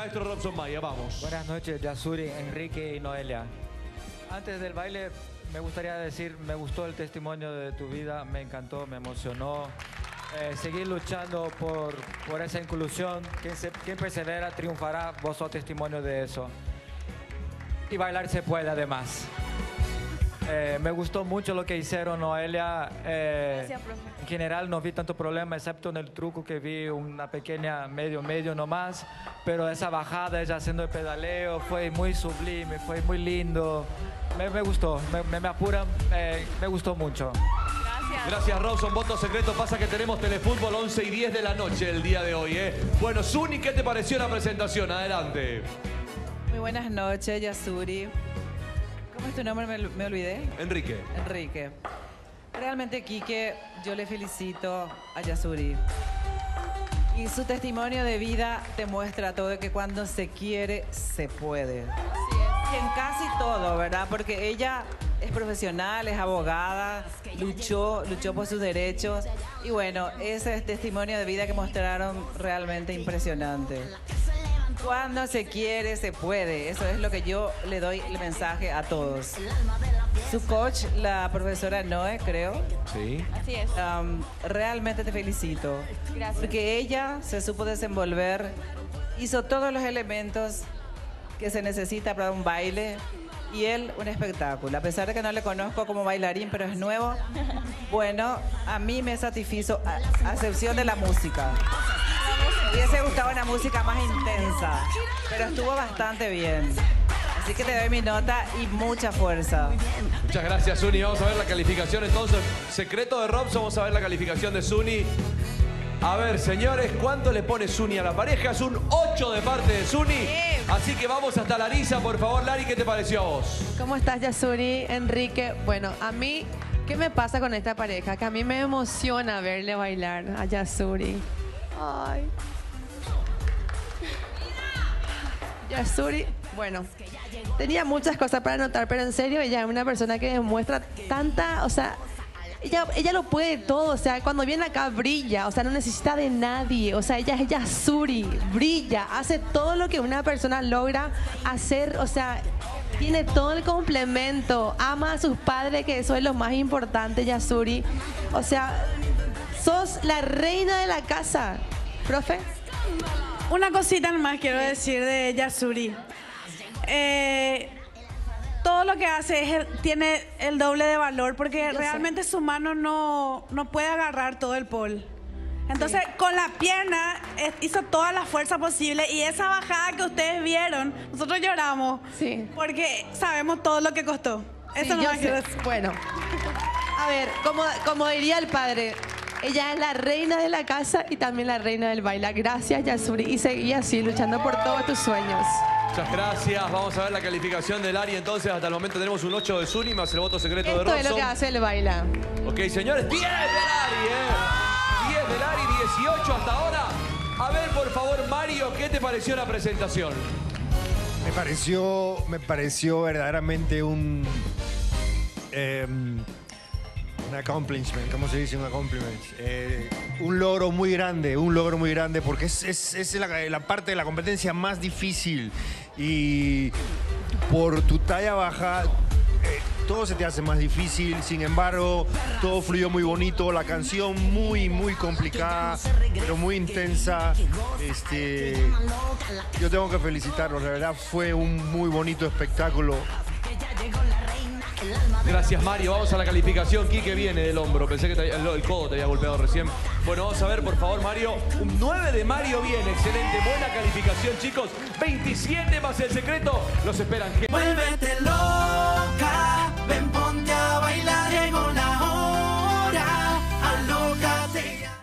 maestro Robson Maya, vamos. Buenas noches, Yasuri, Enrique y Noelia. Antes del baile, me gustaría decir, me gustó el testimonio de tu vida, me encantó, me emocionó. Seguir luchando por esa inclusión. Quien persevera triunfará, vos sos testimonio de eso. Y bailar se puede además. Me gustó mucho lo que hicieron, Noelia. Gracias, profe. En general no vi tanto problema, excepto en el truco que vi una pequeña medio nomás. Pero esa bajada, ella haciendo el pedaleo, fue muy sublime, fue muy lindo. Me gustó, me apura, me gustó mucho. Gracias, Robson. Voto secreto. Pasa que tenemos Telefútbol 11 y 10 de la noche el día de hoy, Bueno, Zuni, ¿qué te pareció la presentación? Adelante. Muy buenas noches, Yasuri. ¿Cómo es tu nombre? Me olvidé. Enrique. Enrique. Realmente, Quique, yo le felicito a Yasuri. Y su testimonio de vida te muestra todo que cuando se quiere, se puede. Y en casi todo, ¿verdad? Porque ella es profesional, es abogada, luchó por sus derechos. Y bueno, ese es testimonio de vida que mostraron realmente impresionante. Cuando se quiere, se puede. Eso es lo que yo le doy el mensaje a todos. Su coach, la profesora Noé, creo. Sí. Así es. Realmente te felicito. Gracias. Porque ella se supo desenvolver, hizo todos los elementos que se necesita para un baile y él un espectáculo. A pesar de que no le conozco como bailarín, pero es nuevo, bueno, a mí me satisfizo, a excepción de la música. Me hubiese gustado una música más intensa, pero estuvo bastante bien. Así que te doy mi nota y mucha fuerza. Muchas gracias, Zuni. Vamos a ver la calificación entonces. Secreto de Robson, vamos a ver la calificación de Zuni. A ver, señores, ¿cuánto le pone Zuni a la pareja? Es un 8 de parte de Zuni. Así que vamos hasta Larisa, por favor. Lari, ¿qué te pareció a vos? ¿Cómo estás, Yasuri? Enrique. Bueno, a mí, ¿qué me pasa con esta pareja? Que a mí me emociona verle bailar a Yasuri. Ay. Yasuri, bueno, tenía muchas cosas para anotar, pero en serio, ella es una persona que demuestra tanta, o sea, ella lo puede todo, o sea, cuando viene acá brilla, o sea, no necesita de nadie, o sea, ella es Yasuri, brilla, hace todo lo que una persona logra hacer, o sea, tiene todo el complemento, ama a sus padres, que eso es lo más importante, Yasuri, o sea, sos la reina de la casa, profe. Una cosita nomás quiero decir de Yasuri. Todo lo que hace tiene el doble de valor porque realmente su mano no puede agarrar todo el pole. Entonces, con la pierna hizo toda la fuerza posible y esa bajada que ustedes vieron, nosotros lloramos. Sí. Porque sabemos todo lo que costó. Eso no quiero decir. Bueno, a ver, como diría el padre, ella es la reina de la casa y también la reina del baile. Gracias, Yasuri. Y seguí así, luchando por todos tus sueños. Muchas gracias. Vamos a ver la calificación de Lari. Entonces, hasta el momento tenemos un 8 de Zuni más el voto secreto de Robson. Esto es lo que hace el baila. Ok, señores, 10 de Lari, 10 de Lari, 18 hasta ahora. A ver, por favor, Mario, ¿qué te pareció la presentación? Me pareció verdaderamente un accomplishment, ¿cómo se dice? Un accomplishment. Un logro muy grande, porque es la parte de la competencia más difícil. Y por tu talla baja, todo se te hace más difícil. Sin embargo, todo fluyó muy bonito. La canción muy complicada, pero muy intensa. Yo tengo que felicitarlos. La verdad, fue un muy bonito espectáculo. Gracias, Mario. Vamos a la calificación. Quique viene del hombro. Pensé que el codo te había golpeado recién. Bueno, vamos a ver, por favor, Mario. Un 9 de Mario viene. Excelente. Buena calificación, chicos. 27 más el secreto. Los esperan. Muévetelo.